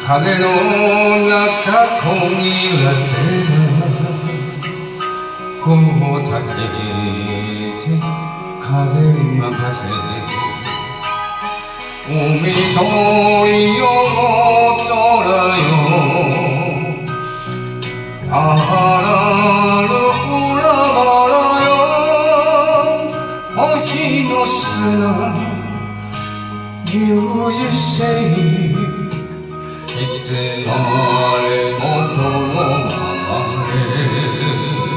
風の中こぎらせ声を立てて風任せ海鳥よ空よあらるうらばらよ星の砂十世いつまでもこのままで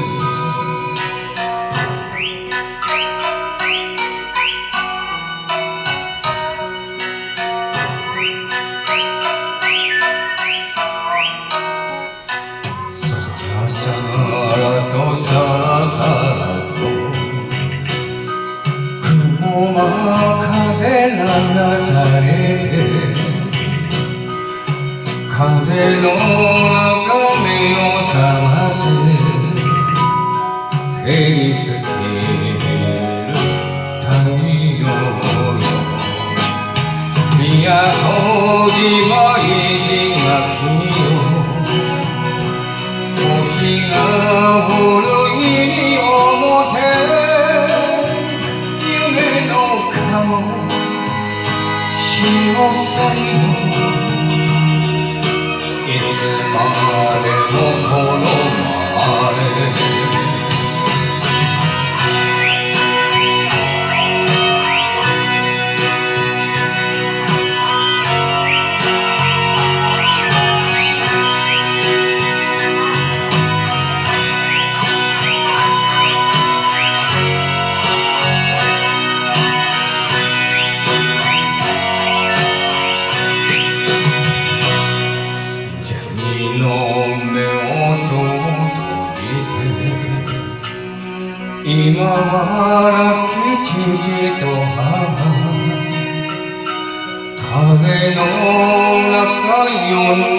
さらとさらさらと雲間風流されて風の中目を覚ませ照りつける太陽よ宮古島石垣よ星が降る西表夢の顔潮騒いつまでもこのままでの目を閉じて今は亡き父と母風の中呼ん